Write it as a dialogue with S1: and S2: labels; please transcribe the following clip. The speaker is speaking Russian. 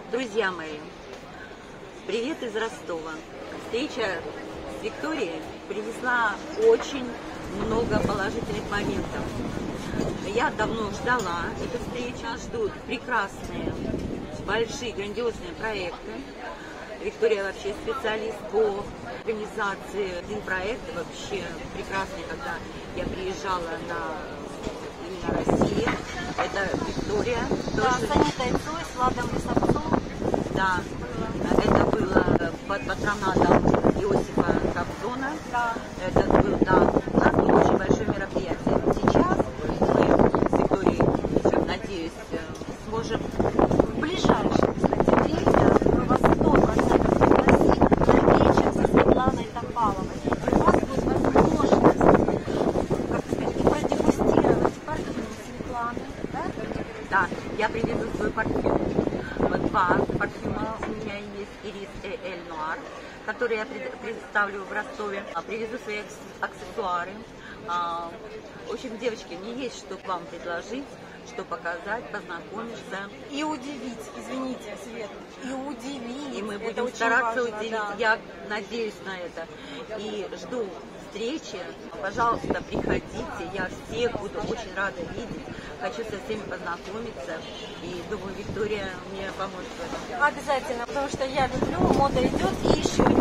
S1: Друзья мои, привет из Ростова. Встреча с Викторией принесла очень много положительных моментов. Я давно ждала эту встречу, ждут прекрасные, большие, грандиозные проекты. Виктория вообще специалист по организации. Один проект вообще прекрасный, когда я приезжала именно Россию. Это Виктория.
S2: Да, с Анитой Цой, с Владом Лисовцом.
S1: Да, это было под патронатом Иосифа Кобзона.
S2: Да.
S1: Это был, да, у нас было очень большое мероприятие. Сейчас мы с Викторией, надеюсь, сможем
S2: В ближайшее, кстати, время мы вас 100% пригласим на вечер со Светланой Топаловой. У вас будет возможность, как сказать, продегустировать парфюм Светланы, да?
S1: Да, я привезу свой парфюм. Вот два парфюма у меня есть, Ирис и Эль Нуар, которые я представлю в Ростове. Привезу свои аксессуары. В общем, девочки, мне есть что к вам предложить, что показать, познакомиться.
S2: И удивить, извините, Свет, и удивить.
S1: И мы
S2: Это
S1: будем
S2: очень
S1: стараться
S2: важно,
S1: удивить.
S2: да.
S1: Я надеюсь на это. И жду встречи. Пожалуйста, приходите. Я всех буду очень рада видеть. Хочу со всеми познакомиться. И думаю, Виктория мне поможет в этом.
S2: Обязательно, потому что я люблю, мода идет, и еще